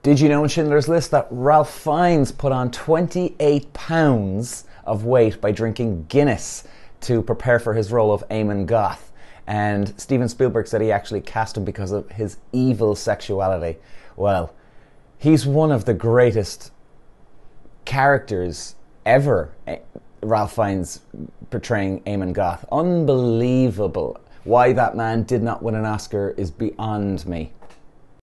Did you know in Schindler's List that Ralph Fiennes put on 28 pounds of weight by drinking Guinness to prepare for his role of Eamon Goth? And Steven Spielberg said he actually cast him because of his evil sexuality. Well, he's one of the greatest characters ever, Ralph Fiennes portraying Eamon Goth. Unbelievable. Why that man did not win an Oscar is beyond me.